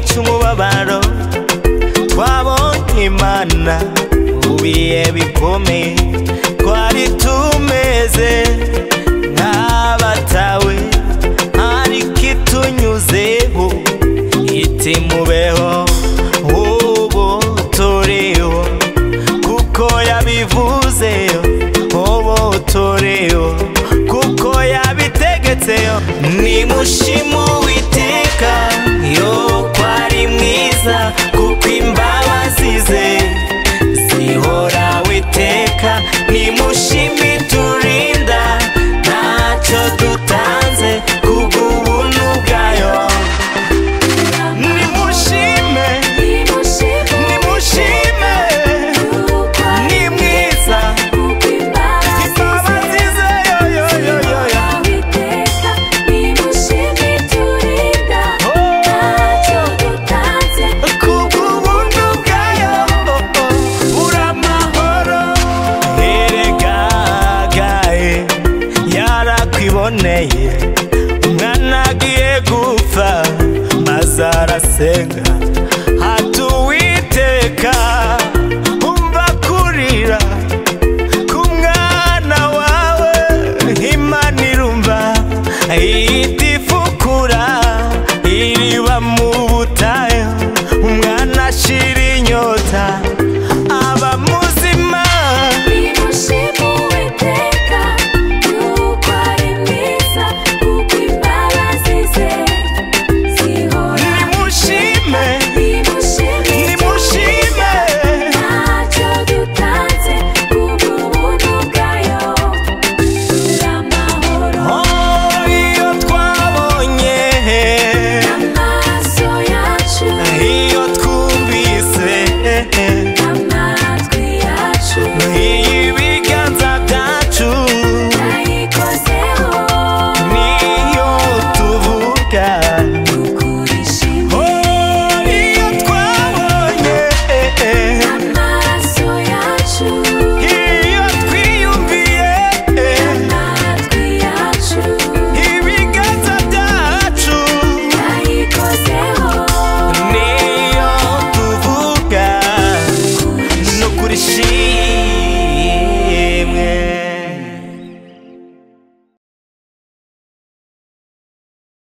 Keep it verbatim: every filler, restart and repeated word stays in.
c'umubabaro twabonye Imana mu bihe bikomeye twari tumeze nk'abatawe ariko itunyuzeho iti mubeho ubu turiho kuko yabivuzeyo ubu turiho kuko yabitegetse nimushime Uwiteka yo kwari mwiza kuko imbabazi ze zihoraho iteka nimushime iturinda ntacyo dutanze kubw'ubuntu bwayo nimushime nimushime ni mwiza imbabazi ze yoyoyoyo kubw'ubuntu bwayo uramahoro heregagaye yarakwiboneye umwana agiye gupfa maze arasenga